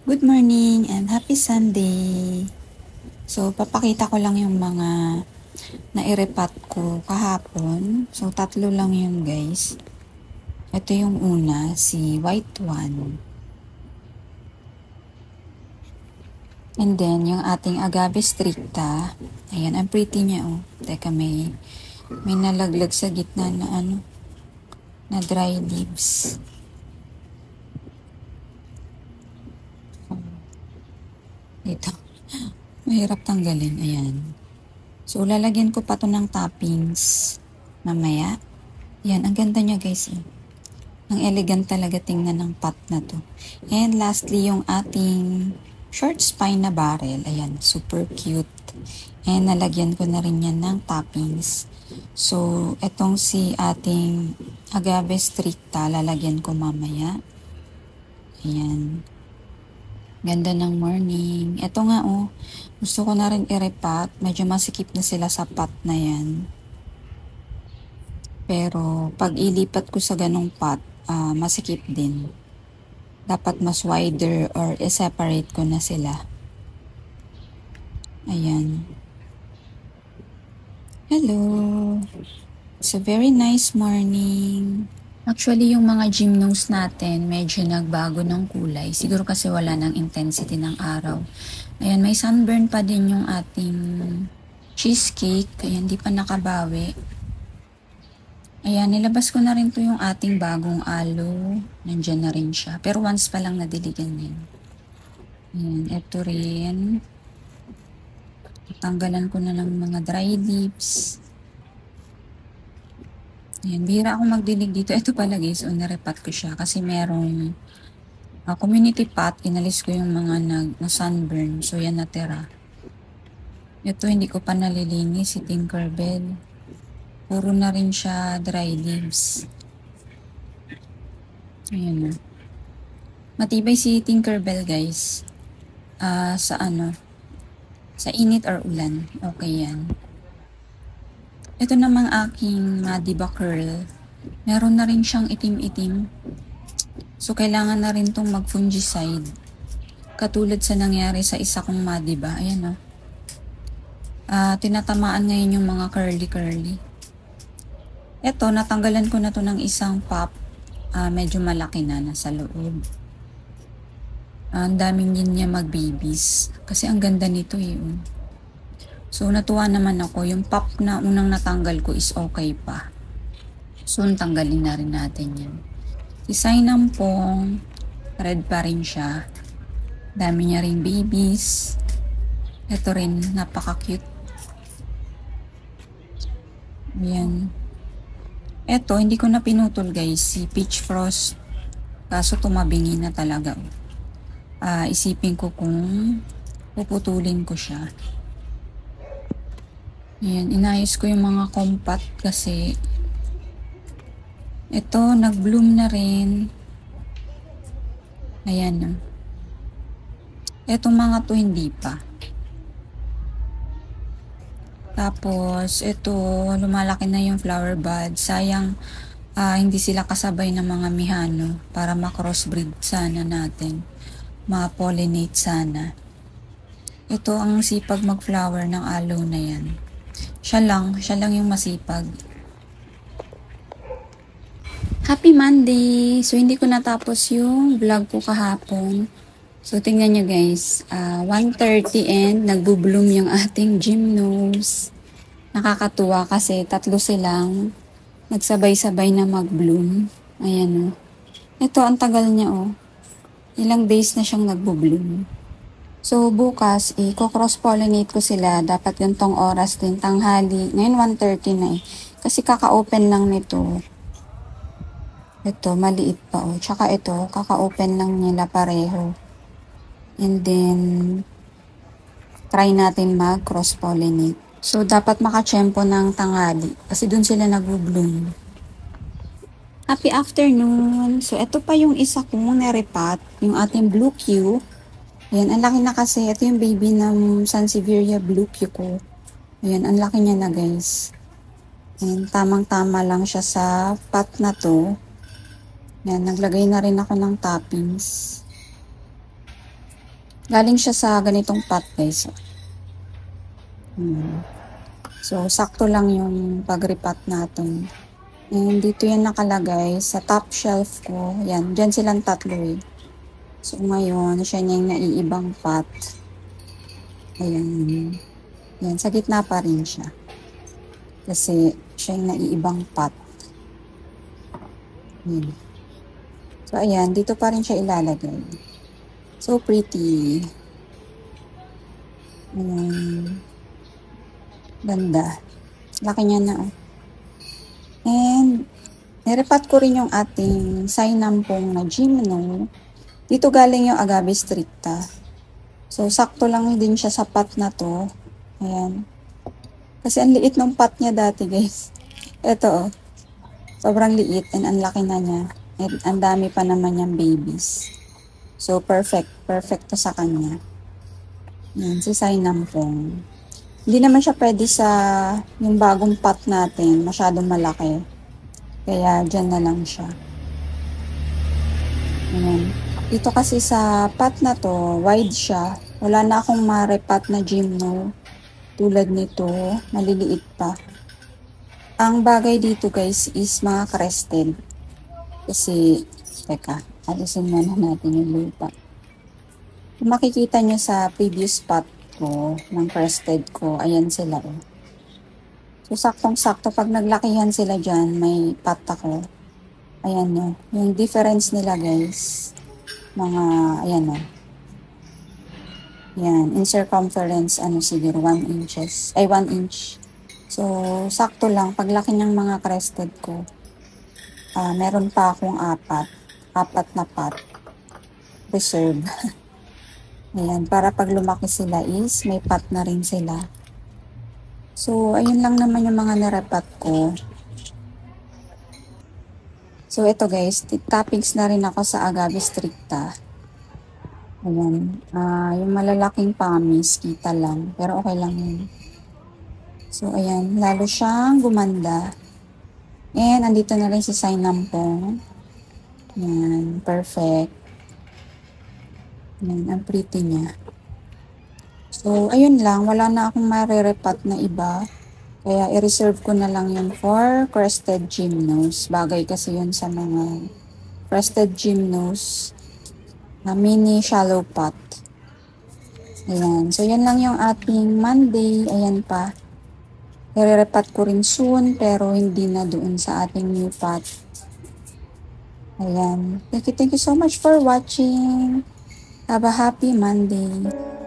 Good morning and happy Sunday! So, papakita ko lang yung mga nairepat ko kahapon. So, 3 lang yun guys. Ito yung una, si white one. And then, yung ating agave stricta. Ayan, ang pretty niya oh. Teka, may nalaglag sa gitna na dry leaves. Dito. Mahirap tanggalin. Ayan. So, lalagyan ko pa to ng toppings mamaya. Ayan, ang ganda niya guys. Ang elegant talaga tingnan ng pot na to. And lastly, yung ating short spine na barrel. Ayan, super cute. And nalagyan ko na rin yan ng toppings. So, etong si ating agave stricta, lalagyan ko mamaya. Ayan. Ganda ng morning. Ito nga oh, gusto ko na rin i-repat. Medyo masikip na sila sa pot na yan. Pero pag ilipat ko sa ganong pot, masikip din. Dapat mas wider or i-separate ko na sila. Ayan. Hello! It's a very nice morning. Actually, yung mga gymnos natin, medyo nagbago ng kulay. Siguro kasi wala ng intensity ng araw. Ayan, may sunburn pa din yung ating cheesecake. Ayan, di pa nakabawi. Ayan, nilabas ko na rin to yung ating bagong aloe. Nandyan na rin siya. Pero once pa lang nadiligan din. Ayan, ito rin. Tanggalan ko na ng mga dry leaves. Ayan, bihira akong magdilig dito. Ito pala guys, narepat ko siya. Kasi merong community pot. Inalis ko yung mga na-sunburn. So, yan natira. Ito, hindi ko pa nalilinis. Si Tinkerbell. Puro na rin siya dry leaves. Ayan na. Matibay si Tinkerbell guys. Sa sa init or ulan. Okay yan. Ito namang aking Madiba curl. Meron na rin siyang itim-itim. So kailangan na rin tong mag-fungicide. Katulad sa nangyari sa isa kong Madiba. Ayan o. Tinatamaan ngayon yung mga curly-curly. Ito, natanggalan ko na to ng isang pop. Medyo malaki na, nasa loob. Ang daming din niya mag-babies. Kasi ang ganda nito eh. So, natuwa naman ako. Yung pop na unang natanggal ko is okay pa. Soon, tanggalin na rin natin yan. Si Sinampong, red pa rin siya. Dami niya rin babies. Ito rin, napaka-cute. Ayan. Eto, hindi ko na pinutol guys, si Peach Frost. Kaso tumabingi na talaga. Isipin ko kung puputulin ko siya. Ayan, inayos ko yung mga compat kasi ito, nag-bloom na rin. Ayan. Etong mga to hindi pa. Tapos, ito, lumalaki na yung flower bud. Sayang, hindi sila kasabay ng mga mihano para ma-crossbreed sana natin. Ma-pollinate sana. Ito ang sipag mag-flower ng aloe na yan. Siya lang yung masipag. Happy Monday! So, hindi ko natapos yung vlog ko kahapon. So, tingnan nyo guys, 1:30 and nagbo-bloom yung ating gymnos. Nakakatuwa kasi 3 silang nagsabay-sabay na mag-bloom. Ayan o. Ito, ang tagal niya o. Ilang days na siyang nagbo-bloom. So, bukas, i-cross-pollinate ko sila. Dapat gantong oras din, tanghali. Ngayon, 1:30 na eh. Kasi kaka-open lang nito. Ito, maliit pa o. Tsaka ito, kaka-open lang nila pareho. And then, try natin mag-cross-pollinate. So, dapat makachempo ng tanghali. Kasi dun sila nag-bloom. Happy afternoon! So, ito pa yung isa kong narepat. Yung ating Blue Q. Ayan, ang laki na kasi. Ito yung baby ng Sansevieria Blue Q ko. Ayan, ang laki niya na guys. Ayan, tamang-tama lang siya sa pot na to. Ayan, naglagay na rin ako ng toppings. Galing siya sa ganitong pot guys. So, sakto lang yung pag-repot natin. And dito yan nakalagay sa top shelf ko. Yan, dyan silang tatlo eh. So, ngayon, siya niya yung naiibang pot. Ayan. Yan, sa gitna pa rin siya. Kasi, siya yung naiibang pot. Yan. So, ayan, dito pa rin siya ilalagay. So pretty. Ayan. Ganda. Laki niya na. And, nirepat ko rin yung ating Sinampong na Gymno. Dito galing yung Agave stricta. So, sakto lang din siya sa pot na to. Ayan. Kasi ang liit ng pot niya dati, guys. Ito, oh. Sobrang liit and ang laki na niya. And ang dami pa naman niyang babies. So, perfect. Perfect to sa kanya. Yan, si Sinampong. Hindi naman siya pwede sa yung bagong pot natin. Masyadong malaki. Kaya, dyan na lang siya. Ayan. Dito kasi sa pot na to, wide siya. Wala na akong ma-repot na Gymno. Tulad nito, maliliit pa. Ang bagay dito guys is mga crested. Kasi, teka, alisin muna natin yung lupa. Kung makikita nyo sa previous pot ko, ng crested ko, ayan sila oh. So, saktong-sakto, pag naglakihan sila dyan, may pot ako. Ayan no, yung difference nila guys, mga, ayan no. Yan, in circumference, ano siguro, 1 inches, ay 1 inch. So, sakto lang, paglaki ng mga crested ko, meron pa akong apat na pot, reserve. Ayan, para pag lumaki sila is, may pot na rin sila. So, ayun lang naman yung mga narepat ko. So, ito guys, toppings na rin ako sa Agave stricta. Ayan, yung malalaking pamis, kita lang. Pero okay lang yun. So, ayan, lalo siyang gumanda. And, andito na rin si Sinampong. Ayan, perfect. Ayan, ang pretty niya. So, ayun lang. Wala na akong marirepat na iba. Kaya, i-reserve ko na lang yun for crested Gymnos. Bagay kasi yun sa mga crested Gymnos na mini shallow pot. Ayan. So, yan lang yung ating Monday. Ayan pa. I-repat ko rin soon, pero hindi na doon sa ating new pot. Ayan. Thank you so much for watching. Have a happy Monday.